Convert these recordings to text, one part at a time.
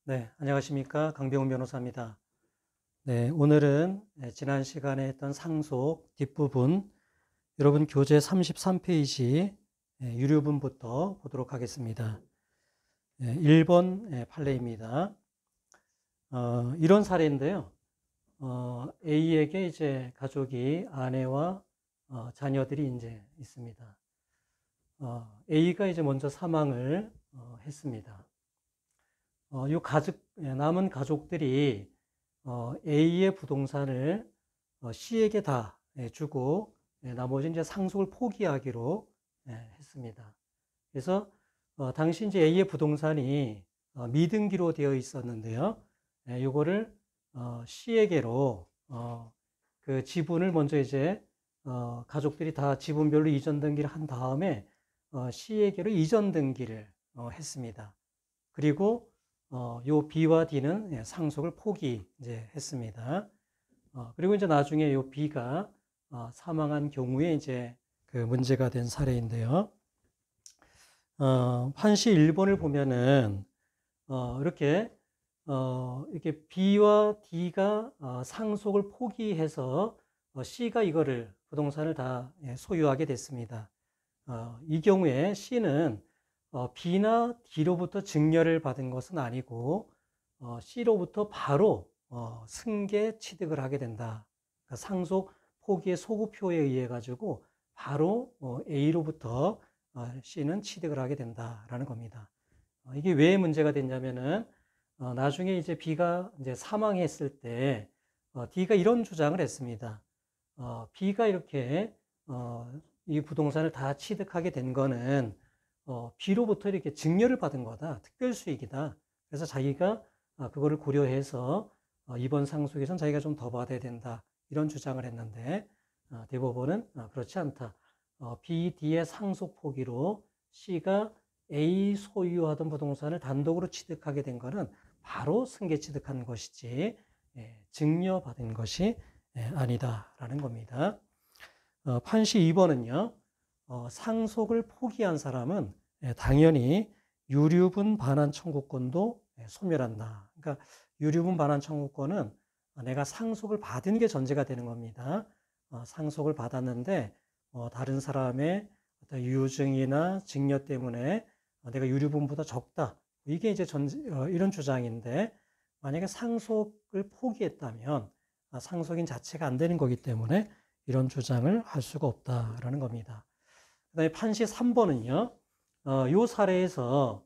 네, 안녕하십니까. 강병훈 변호사입니다. 네, 오늘은 지난 시간에 했던 상속 뒷부분, 여러분 교재 33페이지 유료분부터 보도록 하겠습니다. 1번 판례입니다. 이런 사례인데요. A에게 이제 가족이 아내와 자녀들이 이제 있습니다. A가 이제 먼저 사망을 했습니다. 이 남은 가족들이 A의 부동산을 C에게 다 주고 나머지 이제 상속을 포기하기로 했습니다. 그래서 당시 이제 A의 부동산이 미등기로 되어 있었는데요. 이거를 C에게로 그 지분을 먼저 이제 가족들이 다 지분별로 이전 등기를 한 다음에 C에게로 이전 등기를 했습니다. 그리고 요 B와 D는 상속을 포기 이제 했습니다. 그리고 이제 나중에 요 B가 사망한 경우에 이제 그 문제가 된 사례인데요. 판시 1번을 보면은 이렇게 B와 D가 상속을 포기해서 C가 이거를 부동산을 다 소유하게 됐습니다. 이 경우에 C는 B나 D로부터 증여를 받은 것은 아니고 C로부터 바로 승계 취득을 하게 된다. 그러니까 상속 포기의 소구표에 의해 가지고 바로 A로부터 C는 취득을 하게 된다라는 겁니다. 이게 왜 문제가 됐냐면은 나중에 이제 B가 이제 사망했을 때 D가 이런 주장을 했습니다. B가 이렇게 이 부동산을 다 취득하게 된 거는 B로부터 이렇게 증여를 받은 거다. 특별수익이다. 그래서 자기가 그거를 고려해서 이번 상속에선 자기가 좀 더 받아야 된다. 이런 주장을 했는데 대법원은 그렇지 않다. B, D의 상속 포기로 C가 A 소유하던 부동산을 단독으로 취득하게 된 거는 바로 승계 취득한 것이지 증여받은 것이 아니다라는 겁니다. 판시 2번은요. 상속을 포기한 사람은 당연히 유류분 반환 청구권도 소멸한다. 그러니까 유류분 반환 청구권은 내가 상속을 받은 게 전제가 되는 겁니다. 상속을 받았는데 다른 사람의 어떤 유증이나 증여 때문에 내가 유류분보다 적다. 이게 이제 이런 주장인데 만약에 상속을 포기했다면 상속인 자체가 안 되는 거기 때문에 이런 주장을 할 수가 없다라는 겁니다. 그 다음에 판시 3번은요, 요 사례에서,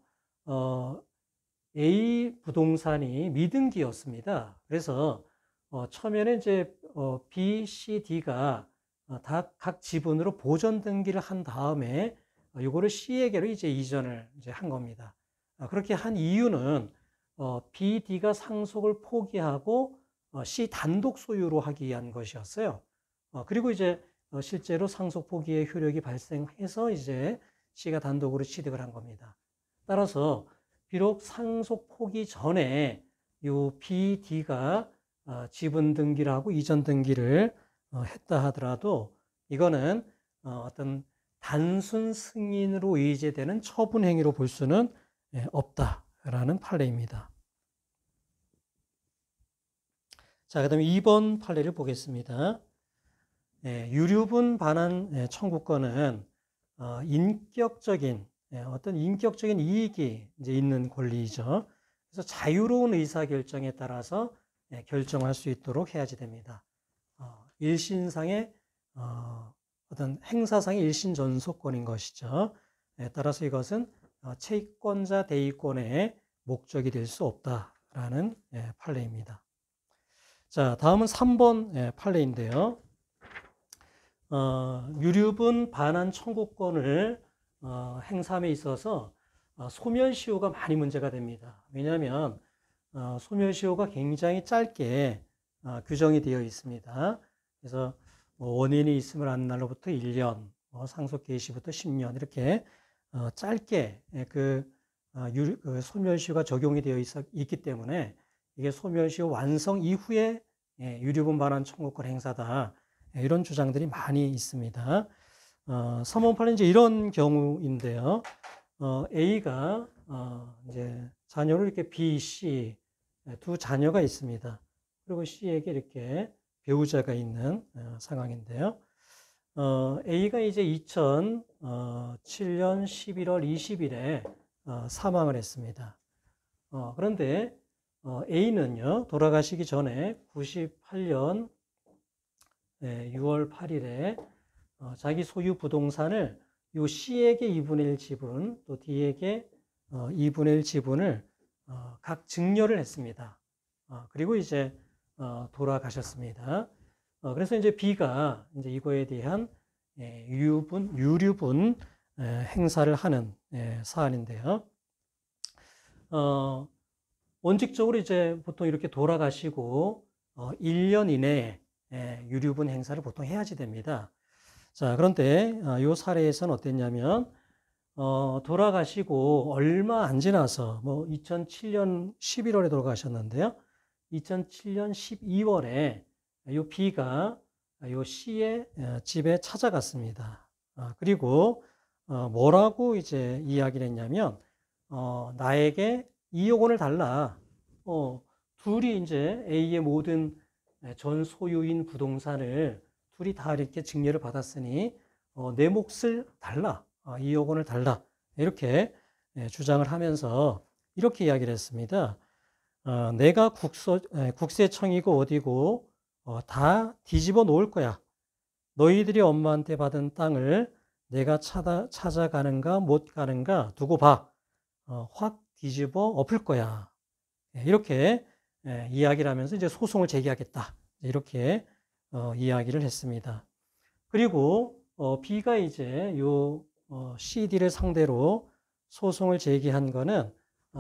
A 부동산이 미등기였습니다. 그래서, 처음에는 이제, B, C, D가 다 각 지분으로 보전 등기를 한 다음에, 요거를 C에게로 이제 이전을 이제 한 겁니다. 그렇게 한 이유는, B, D가 상속을 포기하고, C 단독 소유로 하기 위한 것이었어요. 그리고 이제 실제로 상속 포기의 효력이 발생해서 이제 C가 단독으로 취득을 한 겁니다. 따라서 비록 상속 포기 전에 요 B, D가 지분 등기를 하고 이전 등기를 했다 하더라도 이거는 어떤 단순 승인으로 의제되는 처분 행위로 볼 수는 없다라는 판례입니다. 자, 그다음에 2번 판례를 보겠습니다. 유류분 반환 청구권은 인격적인 어떤 인격적인 이익이 이제 있는 권리이죠. 그래서 자유로운 의사 결정에 따라서 결정할 수 있도록 해야지 됩니다. 일신상의 어떤 행사상의 일신 전속권인 것이죠. 따라서 이것은 채권자 대의권의 목적이 될 수 없다라는 판례입니다. 자, 다음은 3번 판례인데요. 유류분 반환 청구권을 행사함에 있어서 소멸시효가 많이 문제가 됩니다. 왜냐하면 소멸시효가 굉장히 짧게 규정이 되어 있습니다. 그래서 원인이 있음을 안 날로부터 1년, 상속 개시부터 10년 이렇게 짧게 그 소멸시효가 적용이 되어 있기 때문에 이게 소멸시효 완성 이후에 유류분 반환 청구권 행사다. 이런 주장들이 많이 있습니다. 3번 판례는 이제 이런 경우인데요. A가 이제 자녀로 이렇게 B, C 두 자녀가 있습니다. 그리고 C에게 이렇게 배우자가 있는 상황인데요. A가 이제 2007년 11월 20일에 사망을 했습니다. 그런데 A는요, 돌아가시기 전에 98년 6월 8일에 자기 소유 부동산을 요 C에게 2분의 1 지분, 또 D에게 2분의 1 지분을 각 증여를 했습니다. 그리고 이제 돌아가셨습니다. 그래서 이제 B가 이제 이거에 대한 유류분 행사를 하는 사안인데요. 원칙적으로 이제 보통 이렇게 돌아가시고 1년 이내에 유류분 행사를 보통 해야지 됩니다. 자, 그런데 이 사례에서는 어땠냐면 돌아가시고 얼마 안 지나서 뭐 2007년 11월에 돌아가셨는데요. 2007년 12월에 요 B가 요 C의 집에 찾아갔습니다. 그리고 뭐라고 이제 이야기를 했냐면 나에게 2억 원을 달라. 둘이 이제 A의 모든 전 소유인 부동산을 둘이 다 이렇게 증여를 받았으니 내 몫을 달라. 2억 원을 달라. 이렇게 주장을 하면서 이렇게 이야기를 했습니다. 내가 국세청이고 어디고 다 뒤집어 놓을 거야. 너희들이 엄마한테 받은 땅을 내가 찾아가는가 못 가는가 두고 봐. 확 뒤집어 엎을 거야. 이렇게 이야기를 하면서 이제 소송을 제기하겠다. 이렇게 이야기를 했습니다. 그리고 B가 이제 요 CD를 상대로 소송을 제기한 거는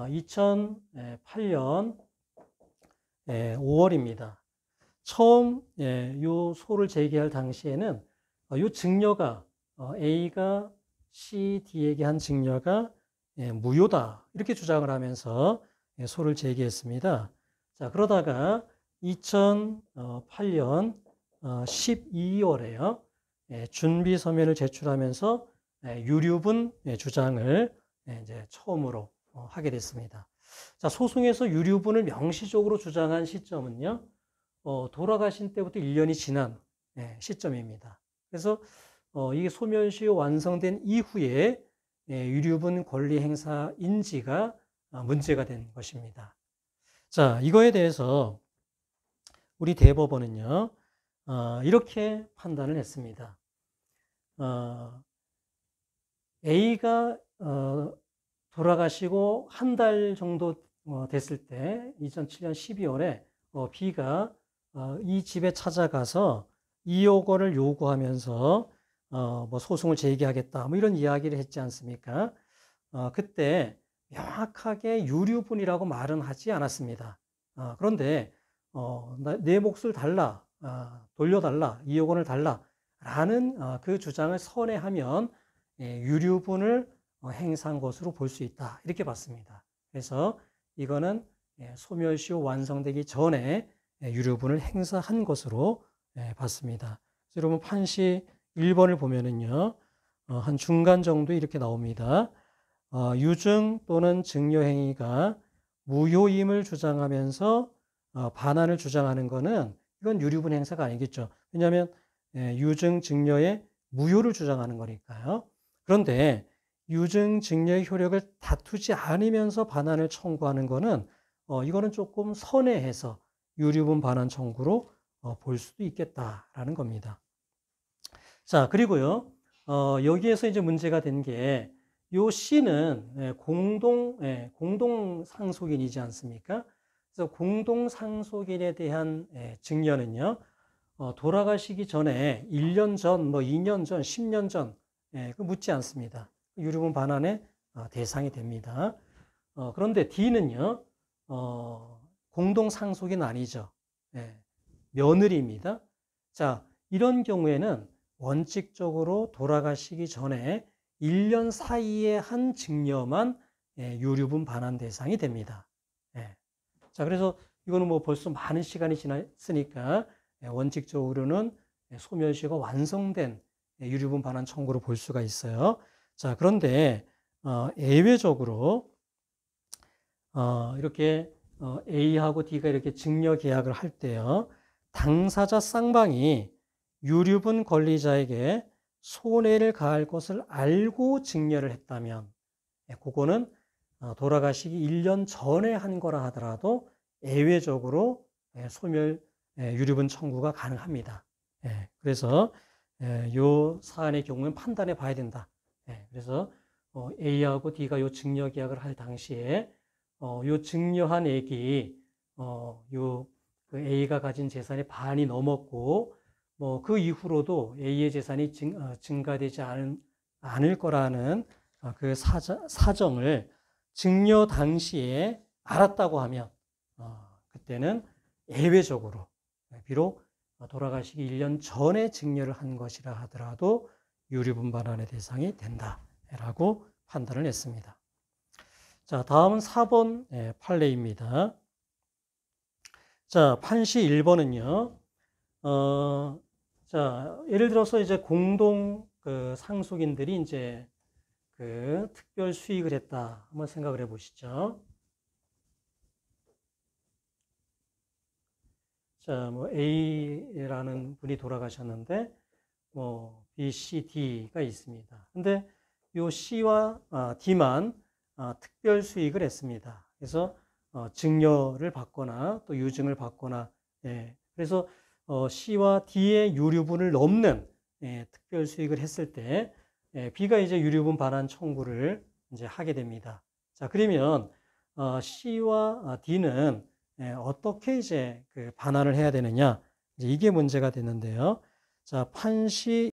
2008년 5월입니다. 처음 요 소를 제기할 당시에는 요 증여가 A가 C, D에게 한 증여가 무효다 이렇게 주장을 하면서 소를 제기했습니다. 자, 그러다가 2008년 12월에요. 준비 서면을 제출하면서 유류분 주장을 이제 처음으로 하게 됐습니다. 자, 소송에서 유류분을 명시적으로 주장한 시점은요, 돌아가신 때부터 1년이 지난 시점입니다. 그래서 이게 소멸시효 완성된 이후에 유류분 권리 행사 인지가 문제가 된 것입니다. 자, 이거에 대해서 우리 대법원은요, 이렇게 판단을 했습니다. A가 돌아가시고 한 달 정도 됐을 때 2007년 12월에 B가 이 집에 찾아가서 2억 원을 요구하면서 뭐 소송을 제기하겠다 뭐 이런 이야기를 했지 않습니까? 그때 명확하게 유류분이라고 말은 하지 않았습니다. 그런데 내 몫을 달라, 돌려달라, 2억 원을 달라 라는 그 주장을 선회하면 유류분을 행사한 것으로 볼 수 있다 이렇게 봤습니다. 그래서 이거는 소멸시효 완성되기 전에 유류분을 행사한 것으로 봤습니다. 여러분 판시 1번을 보면은요, 한 중간 정도 이렇게 나옵니다. 유증 또는 증여 행위가 무효임을 주장하면서 반환을 주장하는 것은 이건 유류분 행사가 아니겠죠. 왜냐하면 유증 증여의 무효를 주장하는 거니까요. 그런데 유증 증여의 효력을 다투지 않으면서 반환을 청구하는 것은 이거는 조금 선회해서 유류분 반환 청구로 볼 수도 있겠다라는 겁니다. 자, 그리고요, 여기에서 이제 문제가 된 게, 요 C는 공동 상속인이지 않습니까? 그래서 공동 상속인에 대한 증여는요, 돌아가시기 전에 1년 전, 뭐 2년 전, 10년 전, 묻지 않습니다. 유류분 반환의 대상이 됩니다. 그런데 D는요, 공동 상속인 아니죠. 며느리입니다. 자, 이런 경우에는 원칙적으로 돌아가시기 전에 1년 사이에 한 증여만 유류분 반환 대상이 됩니다. 자, 그래서 이거는 뭐 벌써 많은 시간이 지났으니까 원칙적으로는 소멸시효가 완성된 유류분 반환 청구로 볼 수가 있어요. 자, 그런데 예외적으로 이렇게 A하고 D가 이렇게 증여 계약을 할 때요. 당사자 쌍방이 유류분 권리자에게 손해를 가할 것을 알고 증여를 했다면 그거는 돌아가시기 1년 전에 한 거라 하더라도 예외적으로 소멸 유류분 청구가 가능합니다. 그래서 요 사안의 경우는 판단해 봐야 된다. 그래서 A하고 D가 요 증여 계약을 할 당시에 요 증여한 액이 그 A가 가진 재산의 반이 넘었고 그 이후로도 A의 재산이 증가되지 않을 거라는 그 사정을 증여 당시에 알았다고 하면 그때는 예외적으로 비록 돌아가시기 1년 전에 증여를 한 것이라 하더라도 유류분반환의 대상이 된다라고 판단을 했습니다. 자, 다음은 4번 판례입니다. 자, 판시 1번은요. 자, 예를 들어서 이제 공동 그 상속인들이 이제 그 특별 수익을 했다. 한번 생각을 해 보시죠. 자, 뭐 A라는 분이 돌아가셨는데 B, C, D가 있습니다. 근데 요 C와 D만 특별 수익을 했습니다. 그래서 증여를 받거나 또 유증을 받거나 그래서 C와 D의 유류분을 넘는 특별 수익을 했을 때 B가 이제 유류분 반환 청구를 이제 하게 됩니다. 자, 그러면 C와 D는 어떻게 이제 그 반환을 해야 되느냐? 이제 이게 문제가 되는데요. 자, 판시